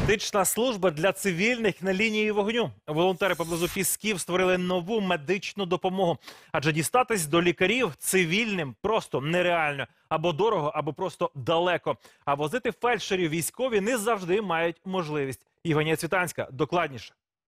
Медична служба для цивільних на лінії вогню. Волонтери поблизу Пісків створили нову медичну допомогу. Адже дістатись до лікарів цивільним просто нереально. Або дорого, або просто далеко. А возити фельдшерів військові не завжди мають можливість. Євгенія Цвітанська докладніше.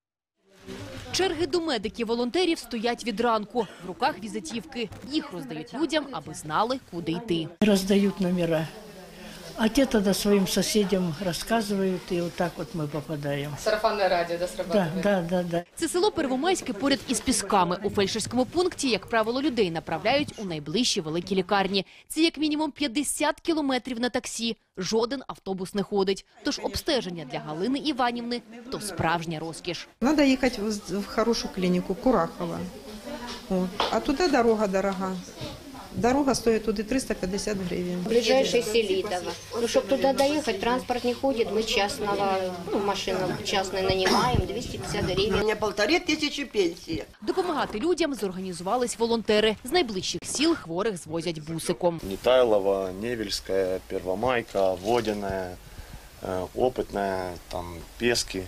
Черги до медиків-волонтерів стоять від ранку. В руках візитівки. Їх роздають людям, аби знали, куди йти. Раздают номера. А те тогда своим соседям рассказывают, и вот так вот мы попадаем. Сарафанное радио, да, срабатывает? Да. Це село Первомайське поряд із Пісками. У фельдшерському пункті, як правило, людей направляють у найближчі великі лікарні. Це як мінімум 50 кілометрів на таксі. Жоден автобус не ходить. Тож обстеження для Галини Іванівни – то справжня розкіш. Надо ехать в хорошую клинику, Курахова. Вот. А туда дорога дорога. Дорога стоит туда 350 гривен. Ближайший Селидово. Ну, чтобы туда доехать, транспорт не ходит, мы частного, машину частную нанимаем, 250 гривен. У меня 1500 пенсии. Допомагати людям зорганізувались волонтери. З найближчих сіл хворих звозять бусиком. Нетайлово, Невельская, Первомайка, Водяная, Опытная, там Пески,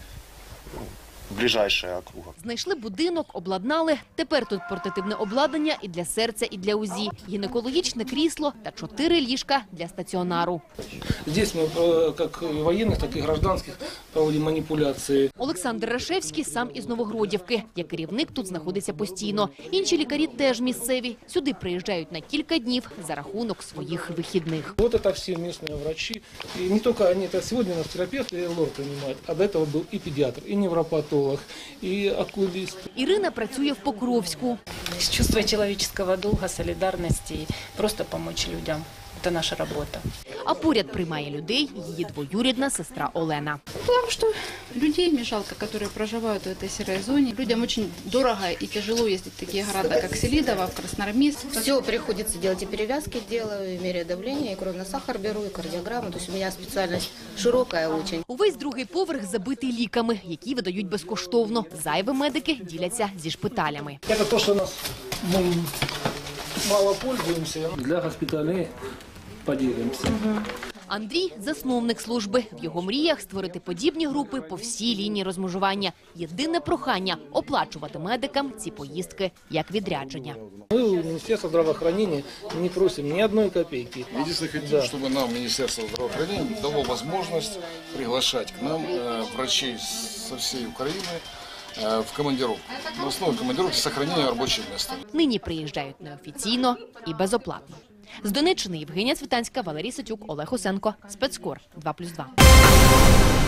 ближайшая округа. Знайшли будинок, обладнали. Тепер тут портативне обладнання і для серця, і для УЗІ. Гінекологічне крісло та 4 ліжка для стаціонару. Здесь мы, как военных, так и гражданских, проводим манипуляции. Олександр Рашевський сам із Новогродівки. Як керівник тут знаходиться постійно. Інші лікарі теж місцеві. Сюди приїжджають на кілька днів за рахунок своїх вихідних. Вот это все местные врачи. И не только они, это сегодня нас терапевт и лор принимает, а до этого был и педиатр, и невропатолог, и окулист. Ірина працює в Покровську. Чувство человеческого долга, солидарности, просто помочь людям. Это наша работа. А поряд приймає людей її двоюрідна сестра Олена. Потому что людей мне жалко, которые проживают в этой серой зоне. Людям очень дорого и тяжело ездить в такие города, как Селидово, в Красноармейск. Все приходится делать, и перевязки делаю, и меряю давление, и кровный сахар беру, и кардиограмму. То есть у меня специальность широкая очень. Увесь другий поверх забитий ліками, які видають безкоштовно. Зайві медики діляться зі шпиталями. Это то, что мы мало пользуемся. Для госпиталей поделимся. Андрій – засновник служби. В його мріях створити подібні групи по всій лінії розмежування. Єдине прохання – оплачувати медикам ці поїздки як відрядження. Мы у Министерства здравоохранения не просим ни одной копейки. Единственное, хотим, чтобы нам Министерство здравоохранения дало возможность приглашать к нам врачей со всей Украины в командировку. В основном командировки с сохранением рабочего места. Нині приїжджають неофіційно і безоплатно. З Донеччини Євгенія Цвітанська, Валерій Ситюк, Олег Осенко. Спецкор 2+2.